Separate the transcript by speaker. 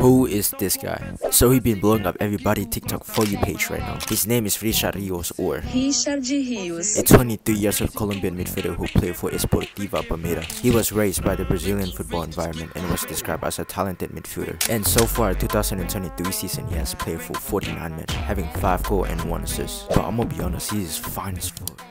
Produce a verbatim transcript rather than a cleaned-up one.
Speaker 1: Who is this guy? So he been blowing up everybody TikTok For You page right now. His name is Richard Rios, or
Speaker 2: Richard Rios,
Speaker 1: a twenty-three years old Colombian midfielder who played for Esportiva Palmeiras. He was raised by the Brazilian football environment and was described as a talented midfielder. And so far, two thousand twenty-three season, he has played for forty-nine matches, having five goals and one assist. But I'm gonna be honest, he is fine as fuck.